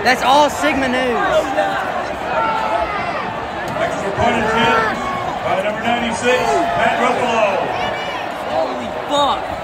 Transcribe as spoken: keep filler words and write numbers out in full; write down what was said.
That's all Sigma News. Extra point attempt by number ninety-six, Matt Ruffalo. Holy fuck.